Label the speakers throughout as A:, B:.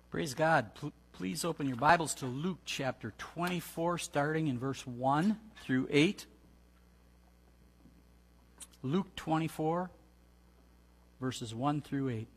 A: Praise God. Please open your Bibles to Luke chapter 24, starting in verse 1 through 8. Luke 24, verses 1 through 8.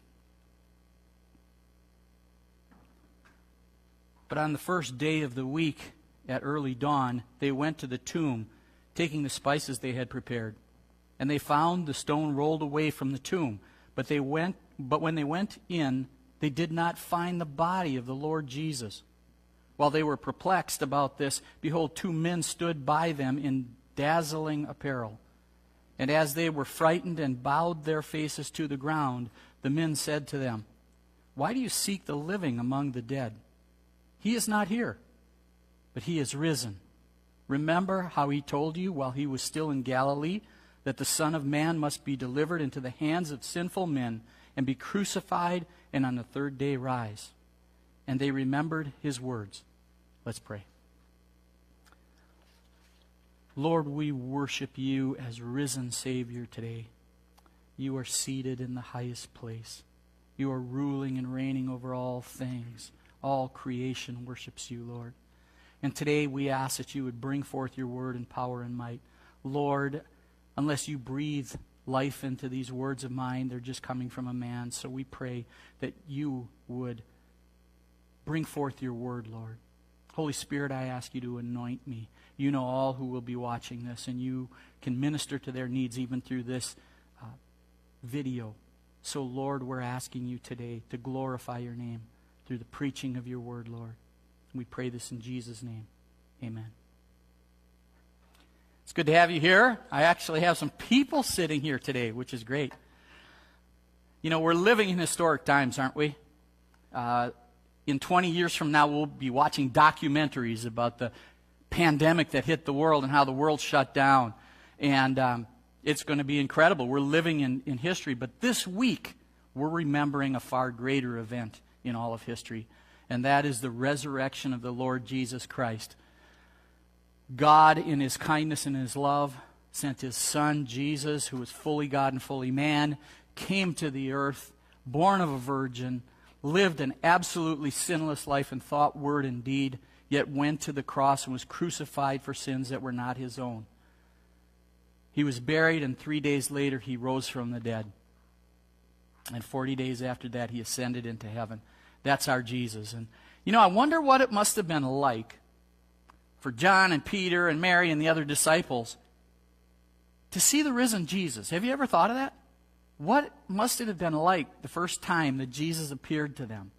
A: But on the first day of the week, at early dawn, they went to the tomb, taking the spices they had prepared. And they found the stone rolled away from the tomb. But when they went in, they did not find the body of the Lord Jesus. While they were perplexed about this, behold, two men stood by them in dazzling apparel. And as they were frightened and bowed their faces to the ground, the men said to them, "Why do you seek the living among the dead? He is not here, but he is risen. Remember how he told you while he was still in Galilee that the Son of Man must be delivered into the hands of sinful men and be crucified and on the third day rise." And they remembered his words. Let's pray. Lord, we worship you as risen Savior today. You are seated in the highest place. You are ruling and reigning over all things. All creation worships you, Lord. And today we ask that you would bring forth your word in power and might. Lord, unless you breathe life into these words of mine, they're just coming from a man. So we pray that you would bring forth your word, Lord. Holy Spirit, I ask you to anoint me. You know all who will be watching this, and you can minister to their needs even through this video. So, Lord, we're asking you today to glorify your name through the preaching of your word, Lord. And we pray this in Jesus' name. Amen. It's good to have you here. I actually have some people sitting here today, which is great. You know, we're living in historic times, aren't we? In 20 years from now, we'll be watching documentaries about the pandemic that hit the world and how the world shut down. And it's going to be incredible. We're living in history. But this week, we're remembering a far greater event in all of history. And that is the resurrection of the Lord Jesus Christ. God, in his kindness and his love, sent his Son, Jesus, who was fully God and fully man, came to the earth, born of a virgin, lived an absolutely sinless life in thought, word, and deed, yet went to the cross and was crucified for sins that were not his own. He was buried, and 3 days later he rose from the dead. And 40 days after that he ascended into heaven. That's our Jesus. And, you know, I wonder what it must have been like for John and Peter and Mary and the other disciples to see the risen Jesus. Have you ever thought of that? What must it have been like the first time that Jesus appeared to them?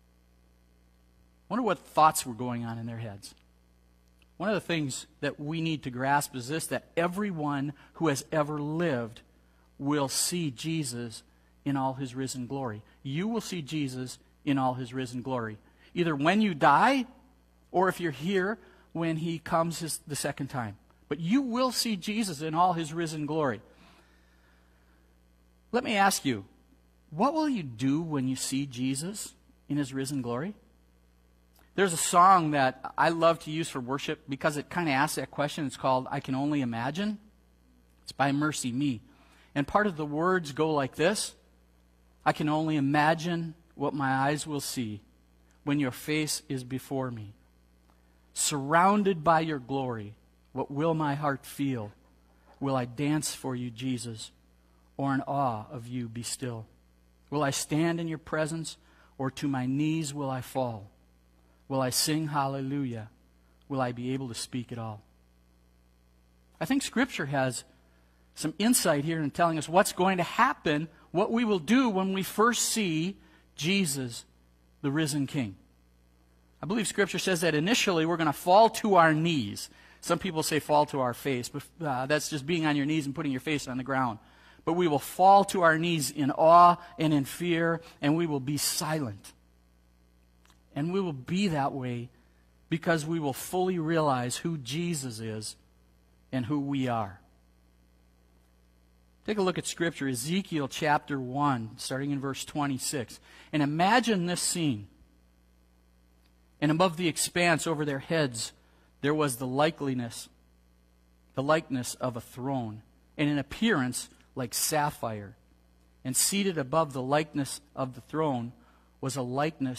A: I wonder what thoughts were going on in their heads. One of the things that we need to grasp is this, that everyone who has ever lived will see Jesus in all his risen glory. You will see Jesus in all his risen glory. Either when you die, or if you're here when he comes the second time. But you will see Jesus in all his risen glory. Let me ask you, what will you do when you see Jesus in his risen glory? There's a song that I love to use for worship because it kind of asks that question. It's called "I Can Only Imagine." It's by Mercy Me. And part of the words go like this: "I can only imagine what my eyes will see when your face is before me. Surrounded by your glory, what will my heart feel? Will I dance for you, Jesus, or in awe of you be still? Will I stand in your presence, or to my knees will I fall? Will I sing hallelujah? Will I be able to speak at all?" I think Scripture has some insight here in telling us what's going to happen, what we will do when we first see Jesus, the risen King. I believe Scripture says that initially we're going to fall to our knees. Some people say fall to our face, but that's just being on your knees and putting your face on the ground. But we will fall to our knees in awe and in fear, and we will be silent. And we will be that way because we will fully realize who Jesus is and who we are. Take a look at Scripture, Ezekiel chapter 1, starting in verse 26. And imagine this scene. "And above the expanse over their heads there was the likeness of a throne, and in appearance like sapphire. And seated above the likeness of the throne was a likeness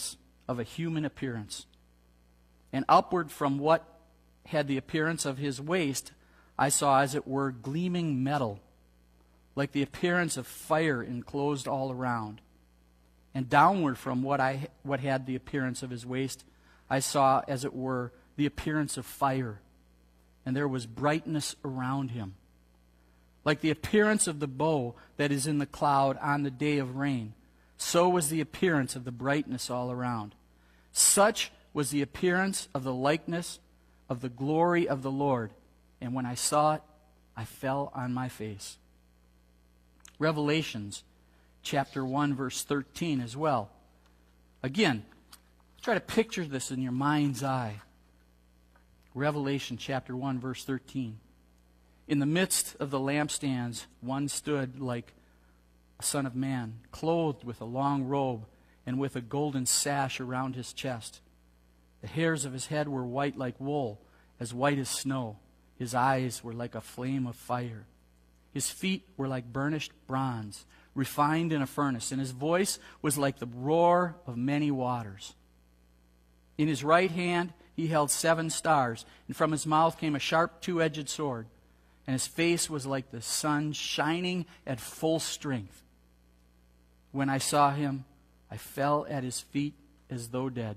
A: of a human appearance. And upward from what had the appearance of his waist, I saw as it were gleaming metal, like the appearance of fire enclosed all around. And downward from what had the appearance of his waist, I saw as it were the appearance of fire, and there was brightness around him, like the appearance of the bow that is in the cloud on the day of rain. So was the appearance of the brightness all around. Such was the appearance of the likeness of the glory of the Lord. And when I saw it, I fell on my face. Revelations chapter 1, verse 13 as well. Again, try to picture this in your mind's eye. Revelation chapter 1, verse 13. In the midst of the lampstands, one stood like a son of man, clothed with a long robe and with a golden sash around his chest. The hairs of his head were white like wool, as white as snow. His eyes were like a flame of fire. His feet were like burnished bronze, refined in a furnace, and his voice was like the roar of many waters. In his right hand he held 7 stars, and from his mouth came a sharp 2-edged sword, and his face was like the sun shining at full strength. When I saw him, I fell at his feet as though dead.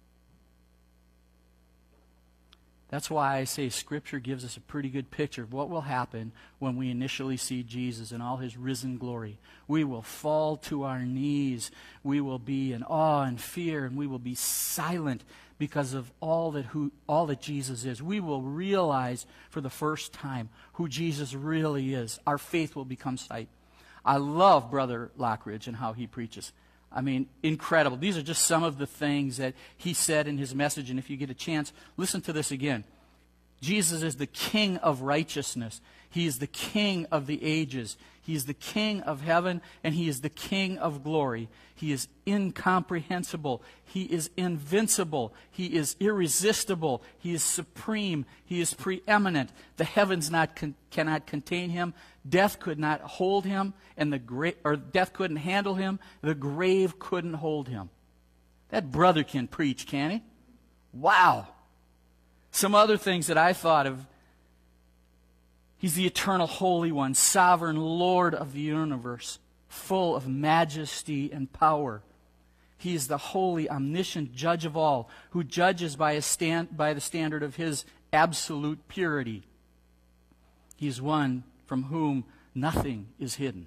A: That's why I say Scripture gives us a pretty good picture of what will happen when we initially see Jesus in all his risen glory. We will fall to our knees. We will be in awe and fear, and we will be silent because of all that Jesus is. We will realize for the first time who Jesus really is. Our faith will become sight. I love Brother Lockridge and how he preaches. I mean, incredible. These are just some of the things that he said in his message, and if you get a chance, listen to this again. Jesus is the King of righteousness. He is the King of the ages. He is the King of heaven, and he is the King of glory. He is incomprehensible. He is invincible. He is irresistible. He is supreme. He is preeminent. The heavens cannot contain him. Death could not hold him, and death couldn't handle him. The grave couldn't hold him. That brother can preach, can he? Wow. Some other things that I thought of. He's the eternal Holy One, sovereign Lord of the universe, full of majesty and power. He is the holy, omniscient judge of all, who judges by the standard of his absolute purity. He is one from whom nothing is hidden.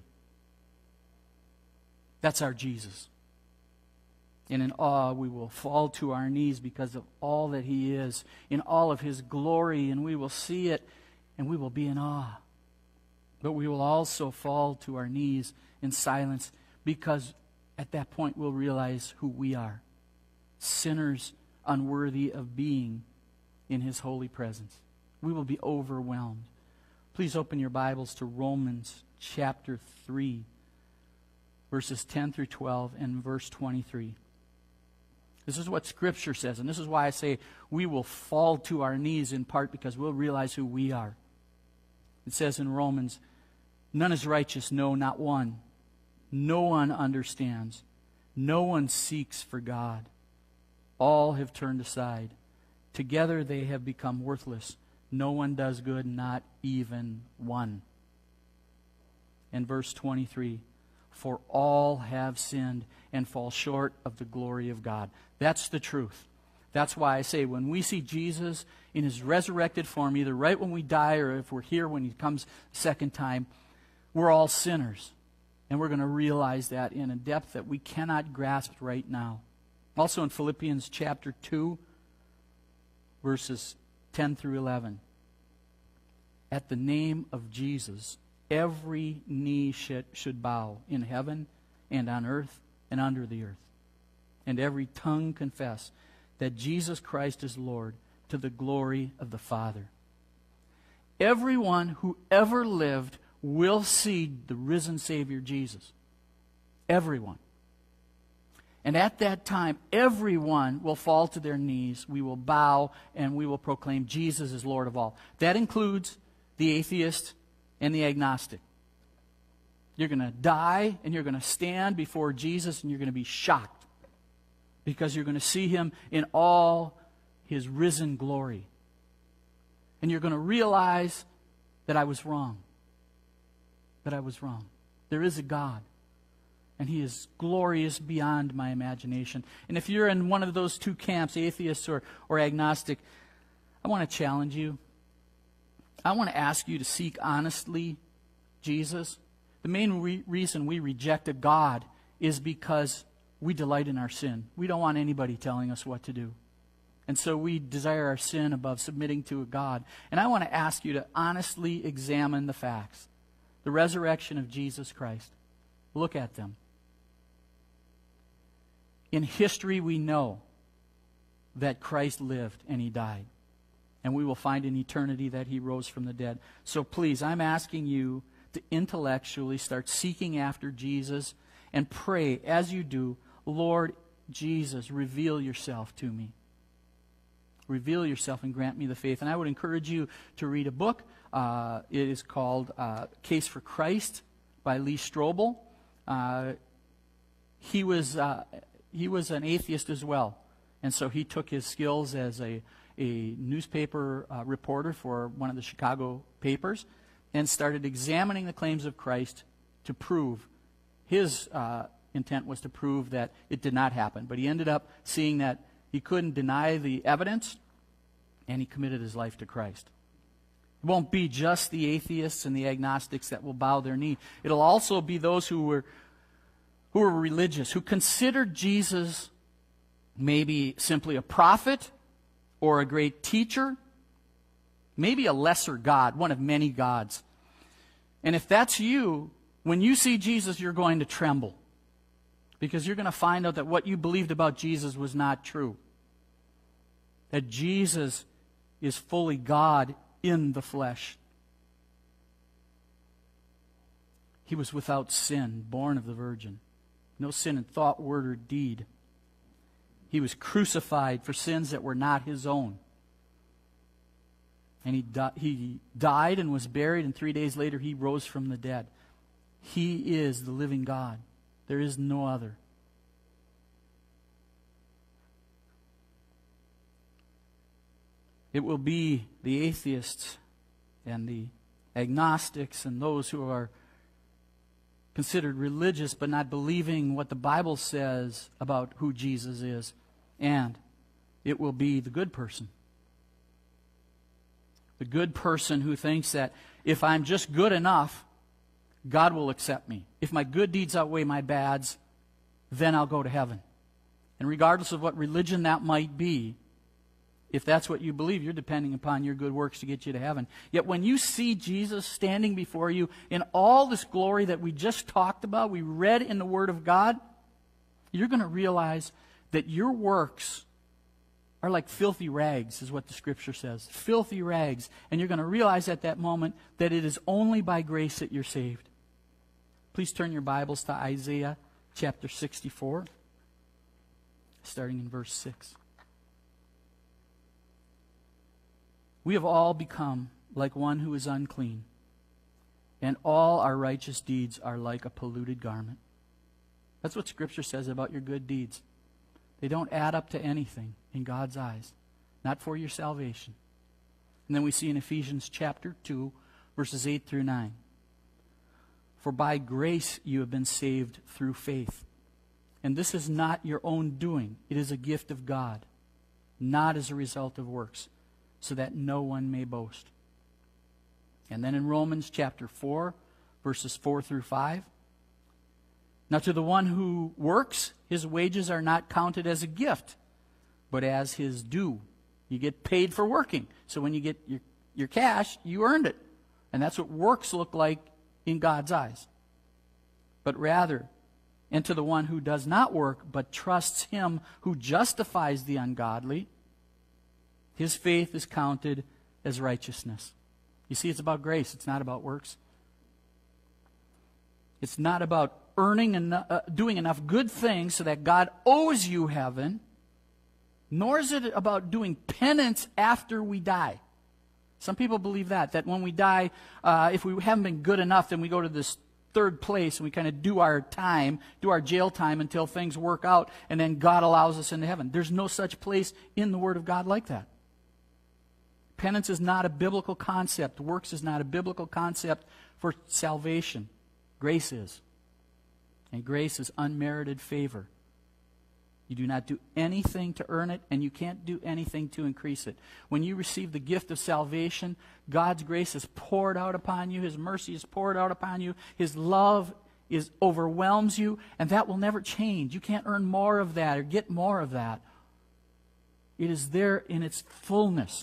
A: That's our Jesus. And in awe, we will fall to our knees because of all that he is, in all of his glory, and we will see it, and we will be in awe. But we will also fall to our knees in silence, because at that point we'll realize who we are. Sinners unworthy of being in his holy presence. We will be overwhelmed. Please open your Bibles to Romans chapter 3, verses 10 through 12 and verse 23. This is what Scripture says, and this is why I say we will fall to our knees, in part because we'll realize who we are. It says in Romans, "None is righteous, no, not one. No one understands. No one seeks for God. All have turned aside. Together they have become worthless. No one does good, not even one." And verse 23, "For all have sinned and fall short of the glory of God." That's the truth. That's why I say when we see Jesus in his resurrected form, either right when we die or if we're here when he comes the second time, we're all sinners. And we're going to realize that in a depth that we cannot grasp right now. Also in Philippians chapter 2, verses 10 through 11. "At the name of Jesus, every knee should bow in heaven and on earth and under the earth, and every tongue confess that Jesus Christ is Lord, to the glory of the Father." Everyone who ever lived will see the risen Savior Jesus. Everyone. And at that time, everyone will fall to their knees. We will bow and we will proclaim Jesus is Lord of all. That includes the atheist and the agnostic. You're going to die and you're going to stand before Jesus and you're going to be shocked because you're going to see him in all his risen glory. And you're going to realize that I was wrong. That I was wrong. There is a God. And he is glorious beyond my imagination. And if you're in one of those two camps, atheist or agnostic, I want to challenge you. I want to ask you to seek honestly Jesus. The main reason we rejected God is because we delight in our sin. We don't want anybody telling us what to do. And so we desire our sin above submitting to a God. And I want to ask you to honestly examine the facts. The resurrection of Jesus Christ. Look at them. In history, we know that Christ lived and he died. And we will find in eternity that he rose from the dead. So please, I'm asking you to intellectually start seeking after Jesus and pray as you do, Lord Jesus, reveal yourself to me. Reveal yourself and grant me the faith. And I would encourage you to read a book. It is called Case for Christ by Lee Strobel. He was an atheist as well. And so he took his skills as a newspaper reporter for one of the Chicago papers and started examining the claims of Christ to prove. His intent was to prove that it did not happen. But he ended up seeing that he couldn't deny the evidence, and he committed his life to Christ. It won't be just the atheists and the agnostics that will bow their knee. It'll also be those who were religious, who considered Jesus maybe simply a prophet or a great teacher, maybe a lesser God, one of many gods. And if that's you, when you see Jesus, you're going to tremble. Because you're going to find out that what you believed about Jesus was not true. That Jesus is fully God in the flesh. He was without sin, born of the Virgin. No sin in thought, word, or deed. He was crucified for sins that were not his own. And he died and was buried, and 3 days later he rose from the dead. He is the living God. There is no other. It will be the atheists and the agnostics and those who are considered religious but not believing what the Bible says about who Jesus is. And it will be the good person. The good person who thinks that if I'm just good enough, God will accept me. If my good deeds outweigh my bads, then I'll go to heaven. And regardless of what religion that might be, if that's what you believe, you're depending upon your good works to get you to heaven. Yet when you see Jesus standing before you in all this glory that we just talked about, we read in the Word of God, you're going to realize that your works are like filthy rags, is what the Scripture says. Filthy rags. And you're going to realize at that moment that it is only by grace that you're saved. Please turn your Bibles to Isaiah chapter 64, starting in verse 6. We have all become like one who is unclean, and all our righteous deeds are like a polluted garment. That's what Scripture says about your good deeds. They don't add up to anything in God's eyes, not for your salvation. And then we see in Ephesians chapter 2, verses 8 through 9. For by grace you have been saved through faith. And this is not your own doing. It is a gift of God, not as a result of works, so that no one may boast. And then in Romans chapter 4, verses 4 through 5. Now to the one who works, his wages are not counted as a gift, but as his due. You get paid for working. So when you get your cash, you earned it. And that's what works look like in God's eyes. But rather, and to the one who does not work, but trusts him who justifies the ungodly, his faith is counted as righteousness. You see, it's about grace. It's not about works. It's not about earning enough, doing enough good things so that God owes you heaven, nor is it about doing penance after we die. Some people believe that when we die, if we haven't been good enough, then we go to this third place, and we kind of do our time, do our jail time until things work out, and then God allows us into heaven. There's no such place in the Word of God like that. Penance is not a biblical concept. Works is not a biblical concept for salvation. Grace is. And grace is unmerited favor. You do not do anything to earn it, and you can't do anything to increase it. When you receive the gift of salvation, God's grace is poured out upon you. His mercy is poured out upon you. His love overwhelms you, and that will never change. You can't earn more of that or get more of that. It is there in its fullness.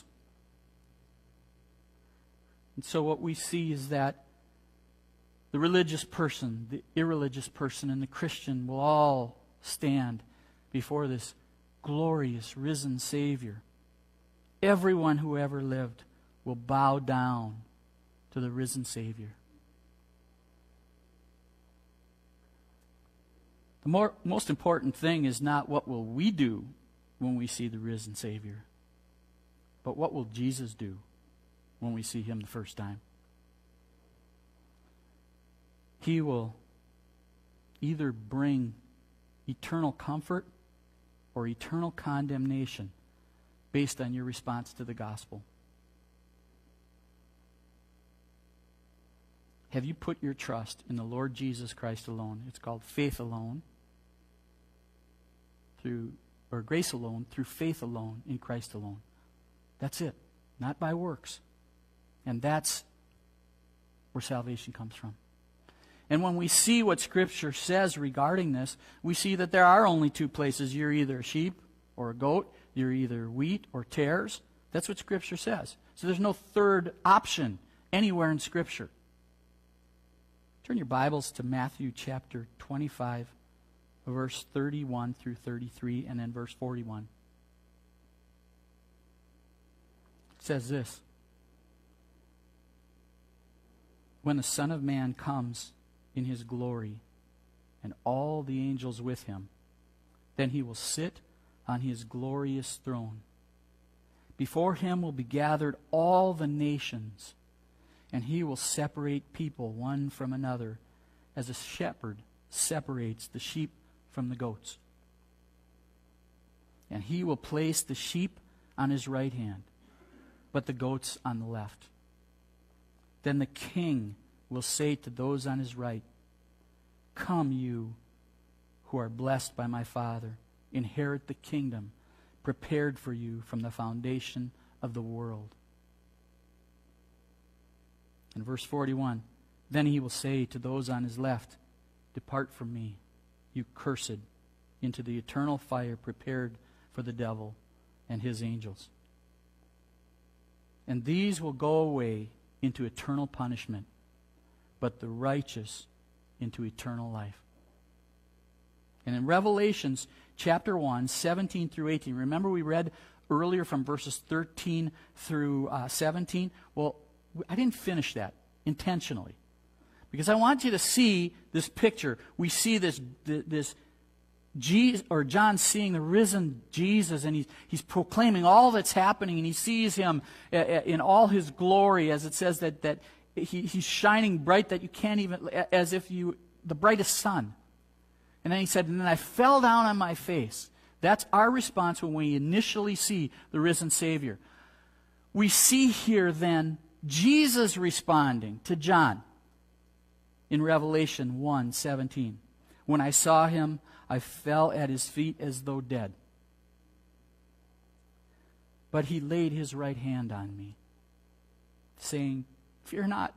A: And so what we see is that the religious person, the irreligious person, and the Christian will all stand before this glorious risen Savior. Everyone who ever lived will bow down to the risen Savior. The most important thing is not what will we do when we see the risen Savior, but what will Jesus do when we see Him the first time. He will either bring eternal comfort or eternal condemnation based on your response to the gospel. Have you put your trust in the Lord Jesus Christ alone? It's called faith alone, or grace alone, through faith alone, in Christ alone. That's it. Not by works. And that's where salvation comes from. And when we see what Scripture says regarding this, we see that there are only two places. You're either a sheep or a goat. You're either wheat or tares. That's what Scripture says. So there's no third option anywhere in Scripture. Turn your Bibles to Matthew chapter 25, verse 31 through 33, and then verse 41. It says this: when the Son of Man comes in His glory, and all the angels with Him, then He will sit on His glorious throne. Before Him will be gathered all the nations, and He will separate people one from another, as a shepherd separates the sheep from the goats. And He will place the sheep on His right hand, but the goats on the left. Then the King will say to those on His right, "Come, you who are blessed by my Father, inherit the kingdom prepared for you from the foundation of the world." In verse 41, then He will say to those on His left, "Depart from me, you cursed, into the eternal fire prepared for the devil and his angels." And these will go away into eternal punishment, but the righteous into eternal life. And in Revelations chapter 1, 17 through 18, remember we read earlier from verses 13 through 17? Well, I didn't finish that intentionally, because I want you to see this picture. We see this Jesus, or John seeing the risen Jesus, and he's proclaiming all that's happening, and he sees Him in all His glory, as it says that he's shining bright, that you can't even, as if the brightest sun. And then he said, and then I fell down on my face. That's our response when we initially see the risen Savior. We see here then Jesus responding to John in Revelation 1:17. When I saw Him, I fell at His feet as though dead. But He laid His right hand on me, saying, "Fear not.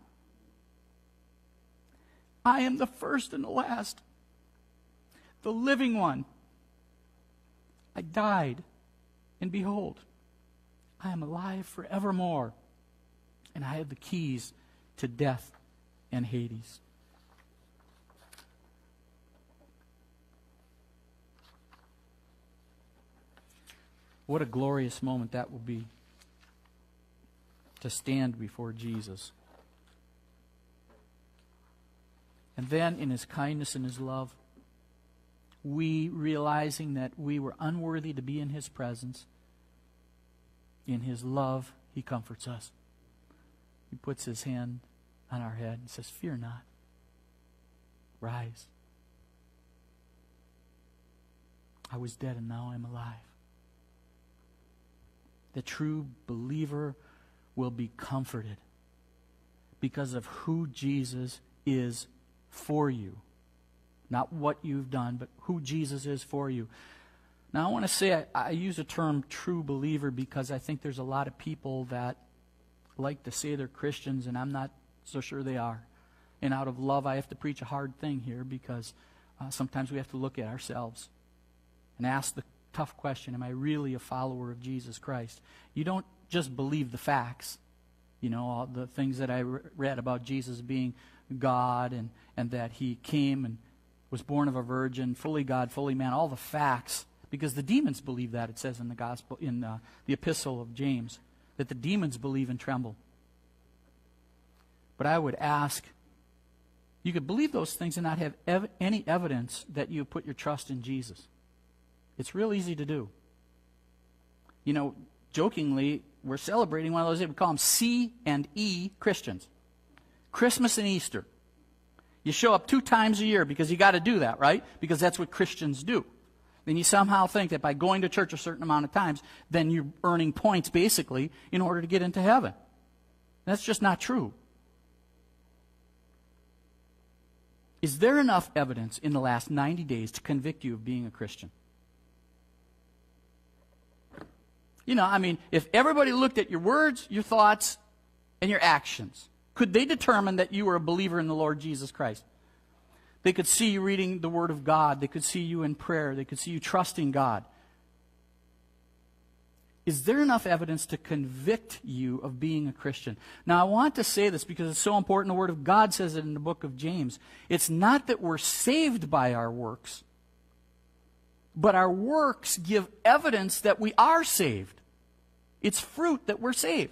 A: I am the first and the last, the living one. I died, and behold, I am alive forevermore, and I have the keys to death and Hades." What a glorious moment that will be, to stand before Jesus. And then in His kindness and His love, we, realizing that we were unworthy to be in His presence, in His love, He comforts us. He puts His hand on our head and says, "Fear not. rise. I was dead and now I'm alive. The true believer will be comforted because of who Jesus is for you. Not what you've done, but who Jesus is for you. Now I want to say I use the term true believer because I think there's a lot of people that like to say they're Christians and I'm not so sure they are. And out of love I have to preach a hard thing here because sometimes we have to look at ourselves and ask the tough question, am I really a follower of Jesus Christ? You don't just believe the facts. You know, all the things that I read about Jesus being God and that he came and was born of a virgin, fully God, fully man, all the facts. Because the demons believe that, it says in the gospel, in the epistle of James, that the demons believe and tremble. But I would ask, you could believe those things and not have any evidence that you put your trust in Jesus. It's real easy to do. You know, jokingly, we're celebrating one of those, we call them C and E Christians. Christmas and Easter. You show up 2 times a year because you got to do that, right? Because that's what Christians do. Then you somehow think that by going to church a certain amount of times, then you're earning points, basically, in order to get into heaven. That's just not true. Is there enough evidence in the last 90 days to convict you of being a Christian? You know, I mean, if everybody looked at your words, your thoughts, and your actions, could they determine that you were a believer in the Lord Jesus Christ? They could see you reading the Word of God. They could see you in prayer. They could see you trusting God. Is there enough evidence to convict you of being a Christian? Now, I want to say this because it's so important. The Word of God says it in the book of James. It's not that we're saved by our works, but our works give evidence that we are saved. It's fruit that we're saved.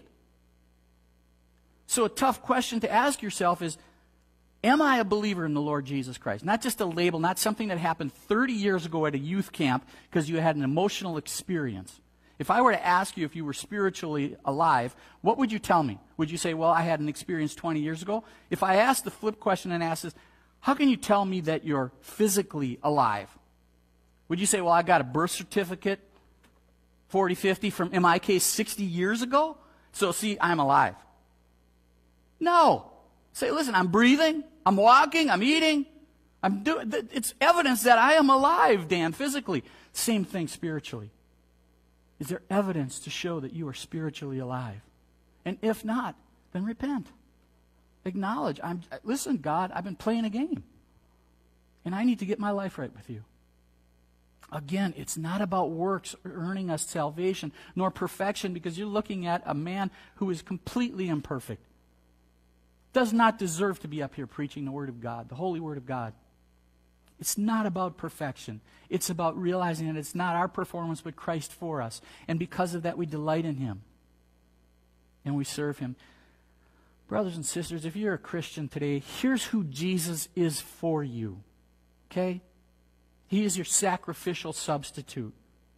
A: So a tough question to ask yourself is, am I a believer in the Lord Jesus Christ? Not just a label, not something that happened 30 years ago at a youth camp because you had an emotional experience. If I were to ask you if you were spiritually alive, what would you tell me? Would you say, well, I had an experience 20 years ago? If I asked the flip question and asked this, how can you tell me that you're physically alive? Would you say, well, I got a birth certificate, 40, 50, from, in my case, 60 years ago? So, see, I'm alive. No. Say, listen, I'm breathing, I'm walking, I'm eating, I'm doing. It's evidence that I am alive, Dan, physically. Same thing spiritually. Is there evidence to show that you are spiritually alive? And if not, then repent. Acknowledge, listen, God, I've been playing a game. And I need to get my life right with you. Again, it's not about works earning us salvation, nor perfection, because you're looking at a man who is completely imperfect. Does not deserve to be up here preaching the Word of God, the Holy Word of God. It's not about perfection. It's about realizing that it's not our performance, but Christ for us. And because of that, we delight in Him. And we serve Him. Brothers and sisters, if you're a Christian today, here's who Jesus is for you. Okay? He is your sacrificial substitute.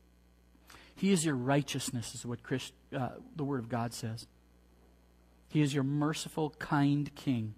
A: He is your righteousness, is what the Word of God says. He is your merciful, kind King.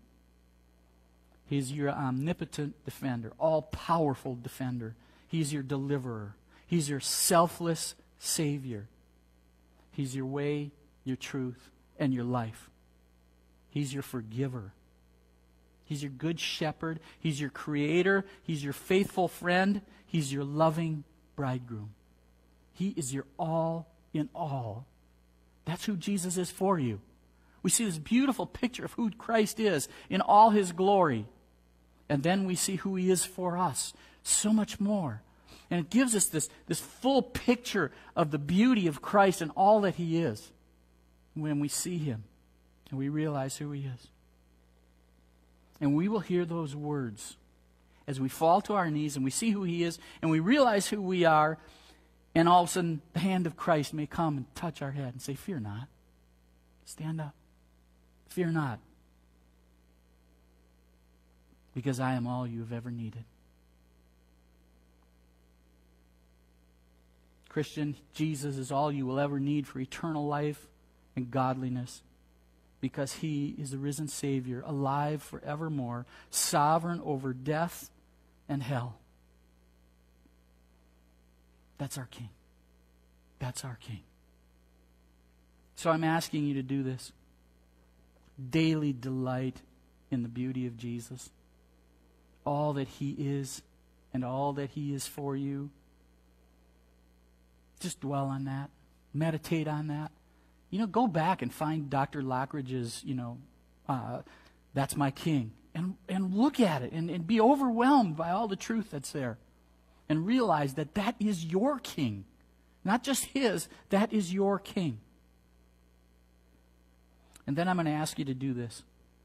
A: He is your omnipotent defender, all-powerful defender. He's your deliverer. He's your selfless Savior. He's your way, your truth, and your life. He's your forgiver. He's your good shepherd. He's your creator. He's your faithful friend. He's your loving bridegroom. He is your all in all. That's who Jesus is for you. We see this beautiful picture of who Christ is in all His glory. And then we see who He is for us. So much more. And it gives us this full picture of the beauty of Christ and all that He is when we see Him and we realize who He is. And we will hear those words as we fall to our knees and we see who He is and we realize who we are, and all of a sudden the hand of Christ may come and touch our head and say, fear not. Stand up. Fear not. Because I am all you have ever needed. Christian, Jesus is all you will ever need for eternal life and godliness. because he is the risen Savior, alive forevermore, sovereign over death and hell. That's our King. That's our King. So I'm asking you to do this. Daily delight in the beauty of Jesus. All that he is and all that he is for you. Just dwell on that. Meditate on that. Go back and find Dr. Lockridge's, That's My King. And look at it and be overwhelmed by all the truth that's there. And realize that that is your King. Not just his, that is your King. And then I'm going to ask you to do this.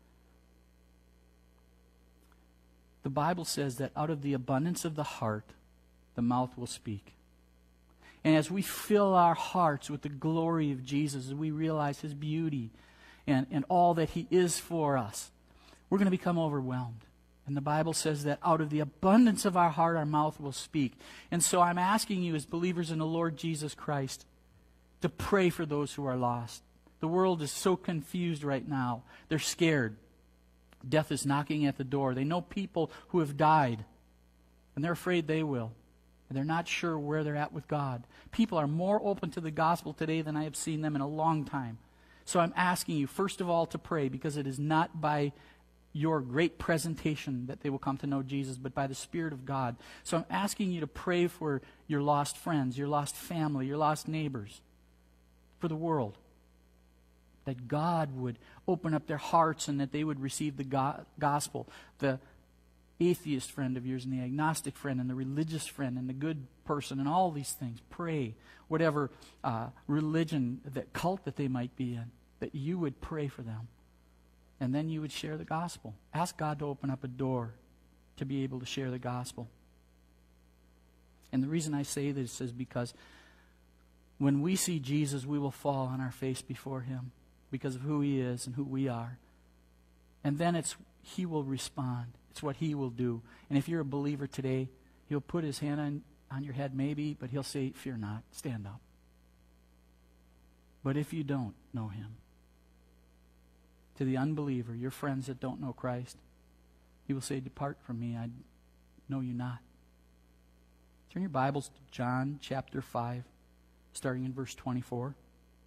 A: The Bible says that out of the abundance of the heart, the mouth will speak. And as we fill our hearts with the glory of Jesus, as we realize his beauty and all that he is for us, we're going to become overwhelmed. And the Bible says that out of the abundance of our heart, our mouth will speak. And so I'm asking you as believers in the Lord Jesus Christ to pray for those who are lost. The world is so confused right now. They're scared. Death is knocking at the door. They know people who have died, and they're afraid they will. And they're not sure where they're at with God. People are more open to the gospel today than I have seen them in a long time. So I'm asking you, first of all, to pray, because it is not by your great presentation that they will come to know Jesus, but by the Spirit of God. So I'm asking you to pray for your lost friends, your lost family, your lost neighbors, for the world. That God would open up their hearts and that they would receive the gospel. The atheist friend of yours and the agnostic friend and the religious friend and the good person and all these things. Pray. Whatever religion, that cult that they might be in, that you would pray for them. And then you would share the gospel. Ask God to open up a door to be able to share the gospel. And the reason I say this is because when we see Jesus, we will fall on our face before him because of who he is and who we are. And then he will respond. It's what he will do. And if you're a believer today, he'll put his hand on your head maybe, but he'll say, fear not, stand up. But if you don't know him, to the unbeliever, your friends that don't know Christ, he will say, depart from me, I know you not. Turn your Bibles to John chapter 5, starting in verse 24.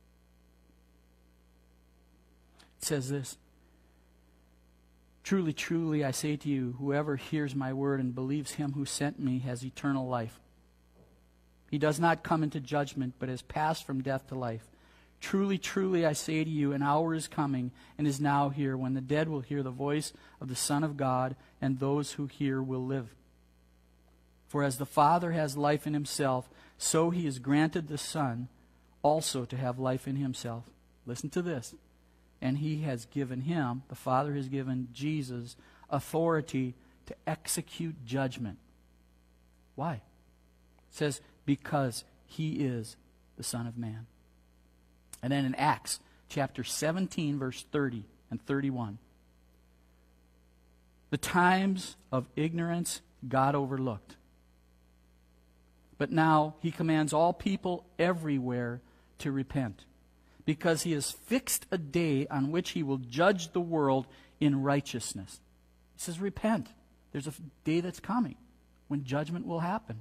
A: It says this, truly, truly, I say to you, whoever hears my word and believes him who sent me has eternal life. He does not come into judgment, but has passed from death to life. Truly, truly, I say to you, an hour is coming and is now here when the dead will hear the voice of the Son of God, and those who hear will live. For as the Father has life in himself, so he has granted the Son also to have life in himself. Listen to this. And he has given him, the Father has given Jesus, authority to execute judgment. Why? It says, because he is the Son of Man. And then in Acts chapter 17, verse 30 and 31. The times of ignorance God overlooked. But now he commands all people everywhere to repent, because he has fixed a day on which he will judge the world in righteousness. He says, repent. There's a day that's coming when judgment will happen.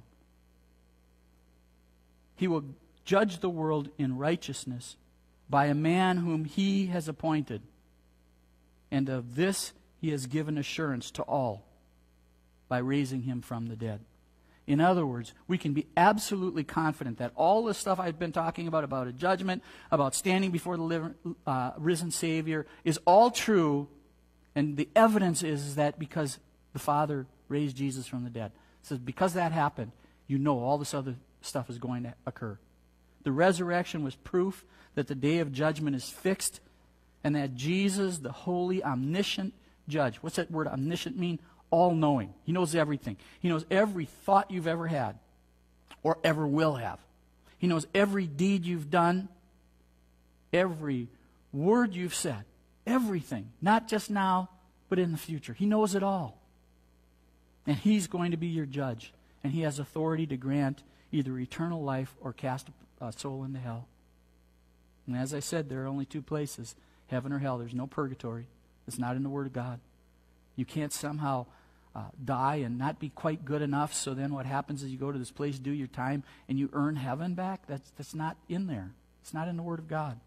A: He will judge the world in righteousness by a man whom he has appointed. And of this he has given assurance to all by raising him from the dead. In other words, we can be absolutely confident that all the stuff I've been talking about a judgment, about standing before the risen Savior, is all true. And the evidence is that because the Father raised Jesus from the dead. It says because that happened, you know all this other stuff is going to occur. The resurrection was proof that the day of judgment is fixed, and that Jesus, the holy, omniscient judge. What's that word omniscient mean? All-knowing. He knows everything. He knows every thought you've ever had or ever will have. He knows every deed you've done, every word you've said, everything. Not just now, but in the future. He knows it all. And he's going to be your judge. And he has authority to grant either eternal life or cast a soul into hell. And as I said, there are only two places, heaven or hell. There's no purgatory. It's not in the Word of God. You can't somehow die and not be quite good enough, so then what happens is you go to this place, do your time, and you earn heaven back? That's not in there. It's not in the Word of God.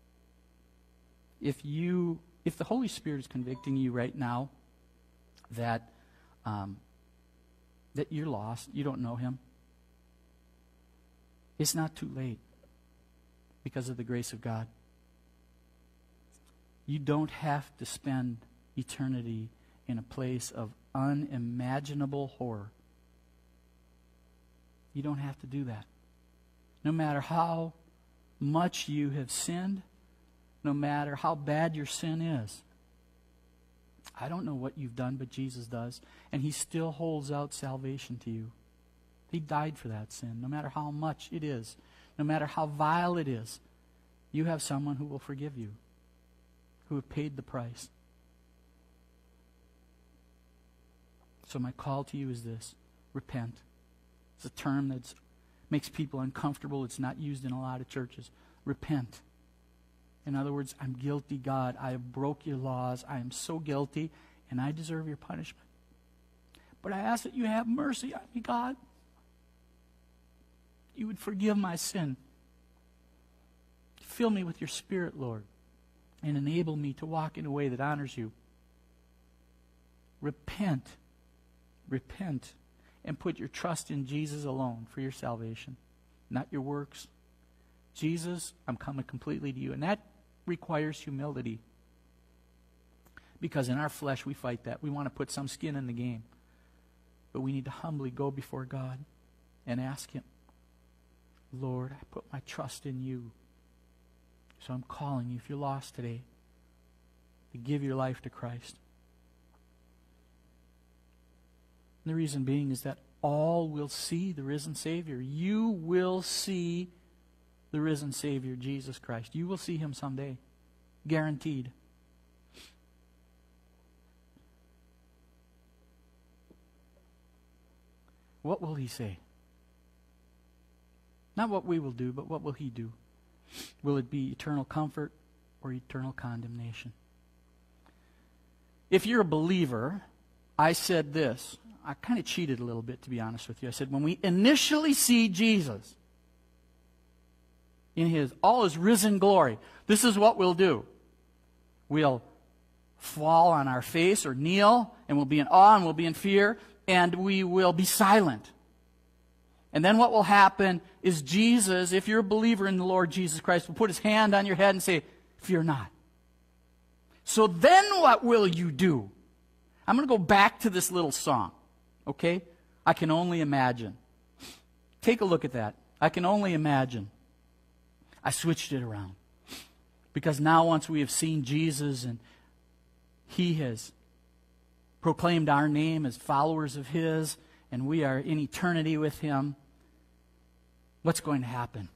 A: If the Holy Spirit is convicting you right now that you're lost, you don't know Him, it's not too late because of the grace of God. You don't have to spend eternity in a place of unimaginable horror. You don't have to do that. No matter how much you have sinned, no matter how bad your sin is. I don't know what you've done, but Jesus does. And He still holds out salvation to you. He died for that sin, no matter how much it is, no matter how vile it is. You have someone who will forgive you, who have paid the price. So my call to you is this: repent. It's a term that makes people uncomfortable. It's not used in a lot of churches. Repent. In other words, I'm guilty, God. I have broke your laws. I am so guilty, and I deserve your punishment. But I ask that you have mercy on me, God. You would forgive my sin. Fill me with your Spirit, Lord, and enable me to walk in a way that honors you. Repent. Repent. And put your trust in Jesus alone for your salvation, not your works. Jesus, I'm coming completely to you. And that requires humility. Because in our flesh, we fight that. We want to put some skin in the game. But we need to humbly go before God and ask Him, Lord, I put my trust in you. So I'm calling you, if you're lost today, to give your life to Christ. And the reason being is that all will see the risen Savior. You will see the risen Savior, Jesus Christ. You will see Him someday. Guaranteed. What will He say? Not what we will do, but what will He do? Will it be eternal comfort or eternal condemnation? If you're a believer, I said this. I kind of cheated a little bit, to be honest with you. I said, when we initially see Jesus in all His risen glory, this is what we'll do. We'll fall on our face or kneel, and we'll be in awe and we'll be in fear, and we will be silent. And then what will happen is Jesus, if you're a believer in the Lord Jesus Christ, will put His hand on your head and say, fear not. So then what will you do? I'm going to go back to this little song. Okay? I can only imagine. Take a look at that. I can only imagine. I switched it around. Because now once we have seen Jesus and He has proclaimed our name as followers of His, and we are in eternity with Him, what's going to happen?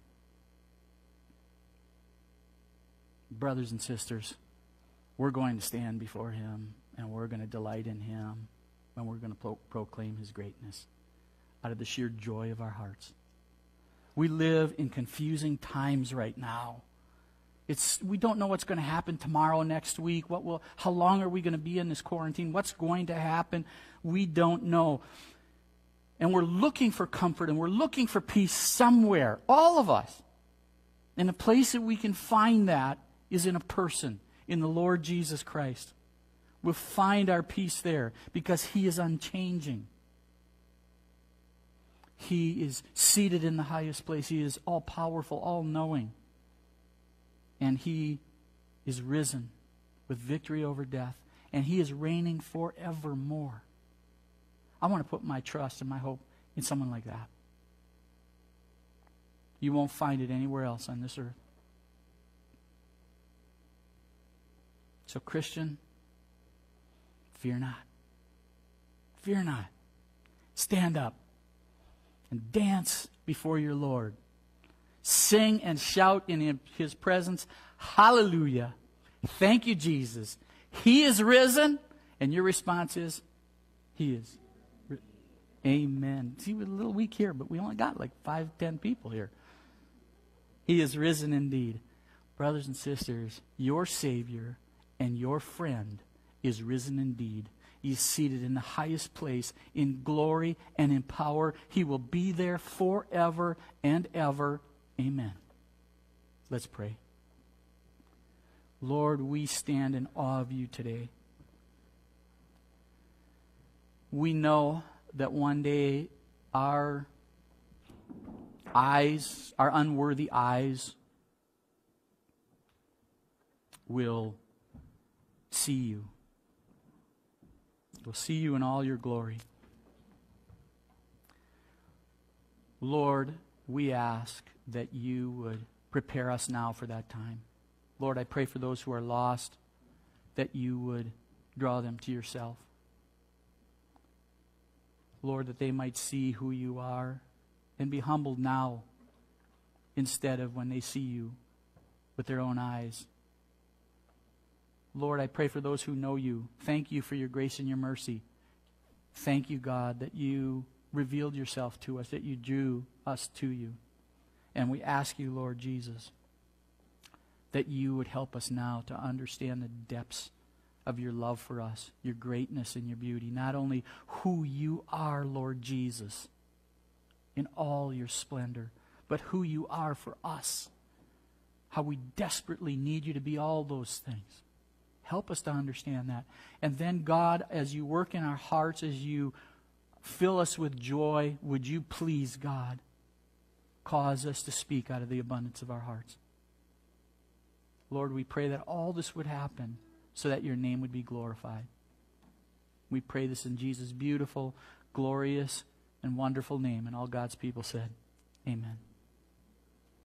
A: Brothers and sisters, we're going to stand before Him, and we're going to delight in Him, and we're going to proclaim His greatness out of the sheer joy of our hearts. We live in confusing times right now. We don't know what's going to happen tomorrow, next week. How long are we going to be in this quarantine? What's going to happen? We don't know. And we're looking for comfort and we're looking for peace somewhere, all of us. And the place that we can find that is in a person, in the Lord Jesus Christ. We'll find our peace there because He is unchanging. He is seated in the highest place. He is all-powerful, all-knowing. And He is risen with victory over death. And He is reigning forevermore. I want to put my trust and my hope in someone like that. You won't find it anywhere else on this earth. So, Christian, fear not. Fear not. Stand up and dance before your Lord. Sing and shout in His presence. Hallelujah. Thank you, Jesus. He is risen. And your response is, He is. Amen. See, we're a little weak here, but we only got like 5-10 people here. He is risen indeed. brothers and sisters, your Savior and your friend is risen indeed. He is seated in the highest place in glory and in power. He will be there forever and ever. Amen. Let's pray. Lord, we stand in awe of you today. We know that one day our eyes, our unworthy eyes, will see you. We'll see you in all your glory. Lord, we ask that you would prepare us now for that time. Lord, I pray for those who are lost, that you would draw them to yourself. Lord, that they might see who you are and be humbled now instead of when they see you with their own eyes. Lord, I pray for those who know you. Thank you for your grace and your mercy. Thank you, God, that you revealed yourself to us, that you drew us to you. And we ask you, Lord Jesus, that you would help us now to understand the depths of your love for us, your greatness and your beauty. Not only who you are, Lord Jesus, in all your splendor, but who you are for us. How we desperately need you to be all those things. Help us to understand that. And then, God, as you work in our hearts, as you fill us with joy, would you please, God, cause us to speak out of the abundance of our hearts. Lord, we pray that all this would happen so that your name would be glorified. We pray this in Jesus' beautiful, glorious, and wonderful name. And all God's people said, amen.